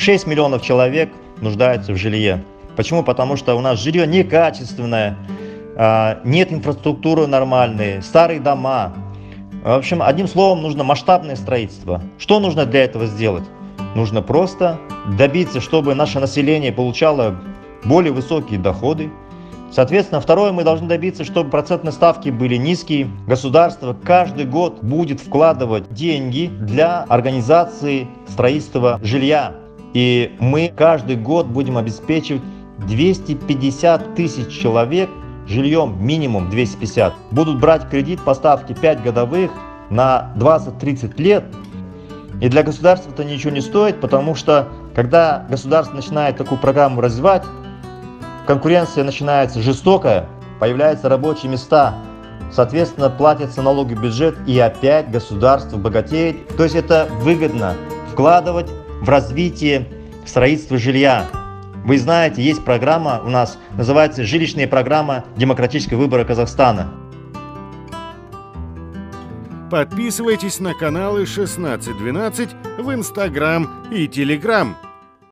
6 миллионов человек нуждаются в жилье. Почему? Потому что у нас жилье некачественное, нет инфраструктуры нормальной, старые дома. В общем, одним словом, нужно масштабное строительство. Что нужно для этого сделать? Нужно просто добиться, чтобы наше население получало более высокие доходы. Соответственно, второе, мы должны добиться, чтобы процентные ставки были низкие. Государство каждый год будет вкладывать деньги для организации строительства жилья. И мы каждый год будем обеспечивать 250 тысяч человек жильем, минимум 250. Будут брать кредит по ставке 5 годовых на 20-30 лет. И для государства это ничего не стоит, потому что когда государство начинает такую программу развивать, конкуренция начинается жестокая, появляются рабочие места, соответственно, платятся налоги в бюджет, и опять государство богатеет. То есть это выгодно вкладывать в развитие строительства жилья. Вы знаете, есть программа у нас, называется «Жилищная программа демократического выбора Казахстана». Подписывайтесь на каналы 1612 в Инстаграм и Телеграм.